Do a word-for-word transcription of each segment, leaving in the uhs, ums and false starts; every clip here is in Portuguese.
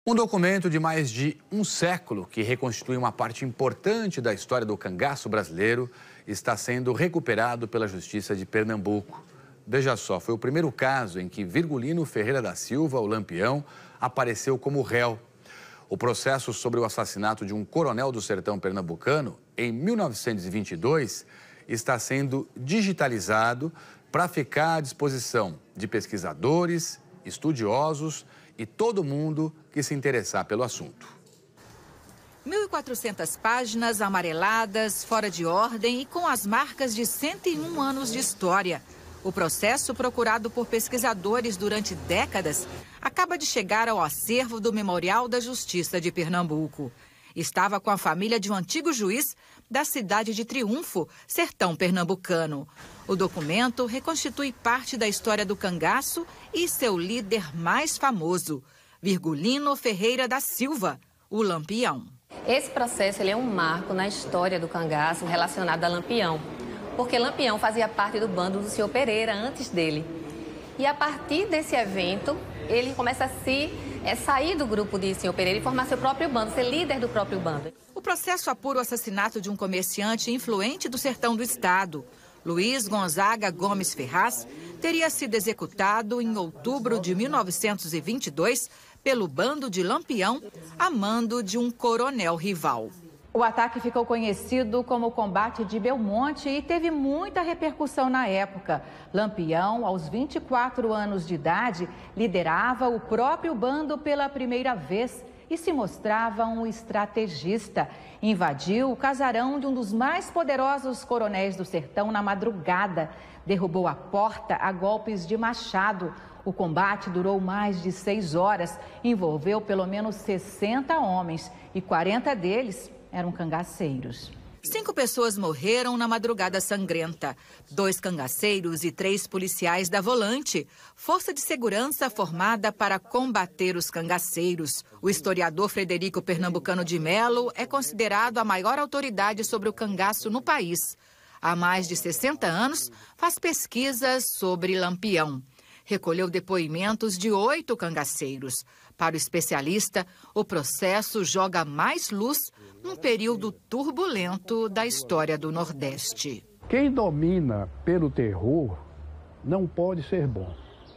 Um documento de mais de um século que reconstitui uma parte importante da história do cangaço brasileiro está sendo recuperado pela Justiça de Pernambuco. Veja só, foi o primeiro caso em que Virgulino Ferreira da Silva, o Lampião, apareceu como réu. O processo sobre o assassinato de um coronel do sertão pernambucano, em mil novecentos e vinte e dois, está sendo digitalizado para ficar à disposição de pesquisadores, estudiosos e todo mundo que se interessar pelo assunto. mil e quatrocentas páginas amareladas, fora de ordem e com as marcas de cento e um anos de história. O processo, procurado por pesquisadores durante décadas, acaba de chegar ao acervo do Memorial da Justiça de Pernambuco. Estava com a família de um antigo juiz da cidade de Triunfo, sertão pernambucano. O documento reconstitui parte da história do cangaço e seu líder mais famoso, Virgulino Ferreira da Silva, o Lampião. Esse processo ele é um marco na história do cangaço relacionado a Lampião, porque Lampião fazia parte do bando do senhor Pereira antes dele. E a partir desse evento, ele começa a se é, sair do grupo de senhor Pereira e formar seu próprio bando, ser líder do próprio bando. O processo apura o assassinato de um comerciante influente do sertão do estado. Luiz Gonzaga Gomes Ferraz teria sido executado em outubro de mil novecentos e vinte e dois pelo bando de Lampião, a mando de um coronel rival. O ataque ficou conhecido como o Combate de Belmonte e teve muita repercussão na época. Lampião, aos vinte e quatro anos de idade, liderava o próprio bando pela primeira vez e se mostrava um estrategista. Invadiu o casarão de um dos mais poderosos coronéis do sertão na madrugada. Derrubou a porta a golpes de machado. O combate durou mais de seis horas, envolveu pelo menos sessenta homens e quarenta deles eram cangaceiros. Cinco pessoas morreram na madrugada sangrenta. Dois cangaceiros e três policiais da Volante, força de segurança formada para combater os cangaceiros. O historiador Frederico Pernambucano de Melo é considerado a maior autoridade sobre o cangaço no país. Há mais de sessenta anos, faz pesquisas sobre Lampião. Recolheu depoimentos de oito cangaceiros. Para o especialista, o processo joga mais luz num período turbulento da história do Nordeste. Quem domina pelo terror não pode ser bom.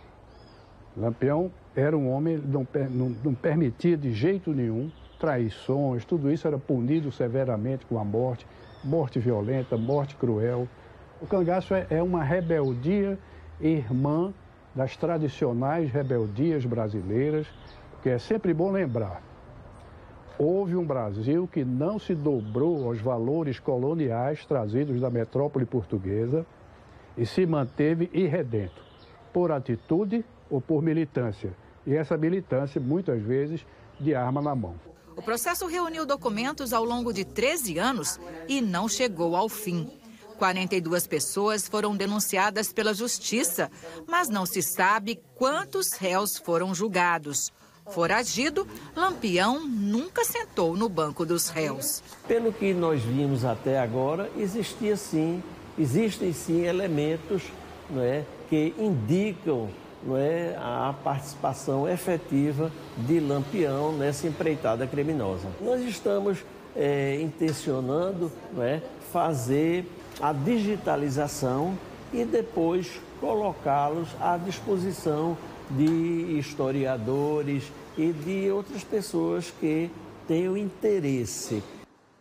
Lampião era um homem que não, não, não permitia de jeito nenhum traições, tudo isso era punido severamente com a morte, morte violenta, morte cruel. O cangaço é, é uma rebeldia irmã das tradicionais rebeldias brasileiras, que é sempre bom lembrar. Houve um Brasil que não se dobrou aos valores coloniais trazidos da metrópole portuguesa e se manteve irredento, por atitude ou por militância. E essa militância, muitas vezes, de arma na mão. O processo reuniu documentos ao longo de treze anos e não chegou ao fim. quarenta e duas pessoas foram denunciadas pela Justiça, mas não se sabe quantos réus foram julgados. Foragido, Lampião nunca sentou no banco dos réus. Pelo que nós vimos até agora, existia sim, existem sim elementos, não é, que indicam, não é, a participação efetiva de Lampião nessa empreitada criminosa. Nós estamos é, intencionando, não é, fazer a digitalização e depois colocá-los à disposição de historiadores e de outras pessoas que tenham interesse